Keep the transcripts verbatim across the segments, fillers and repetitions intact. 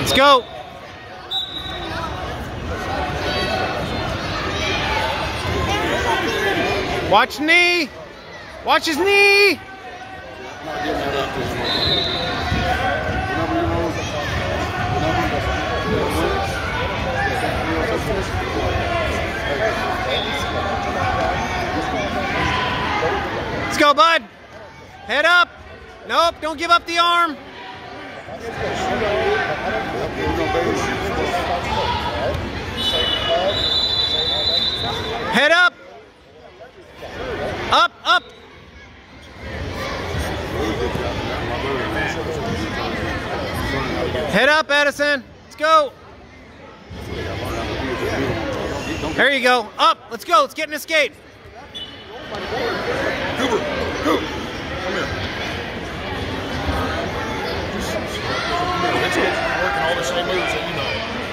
Let's go. Watch knee. Watch his knee. Let's go, bud. Head up. Nope, don't give up the arm. Head up. Up, up. Head up, Edison. Let's go. There you go. Up. Let's go. Let's get in the skate. Cooper, Cooper, come here. It's working all the same moves that you know.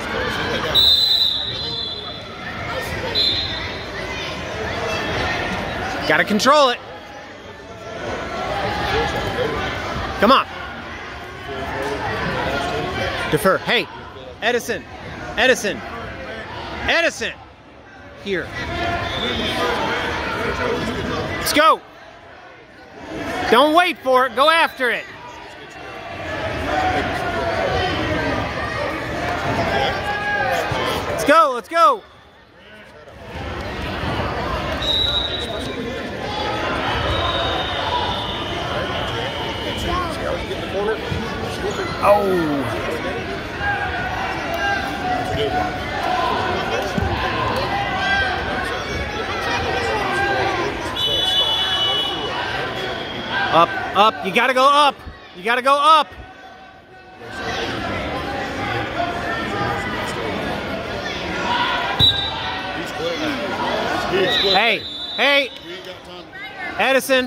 Gotta control it. Come on. Defer. Hey, Edison. Edison. Edison. Here. Let's go. Don't wait for it. Go after it. Let's go. Let's go. Oh. Up, up, you gotta go up. You gotta go up. Hey, hey, Edison.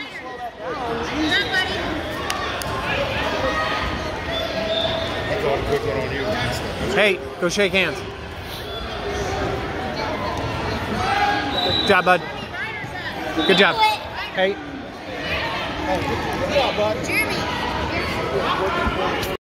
Hey, go shake hands. Good job, bud. Good job. Hey. Jeremy.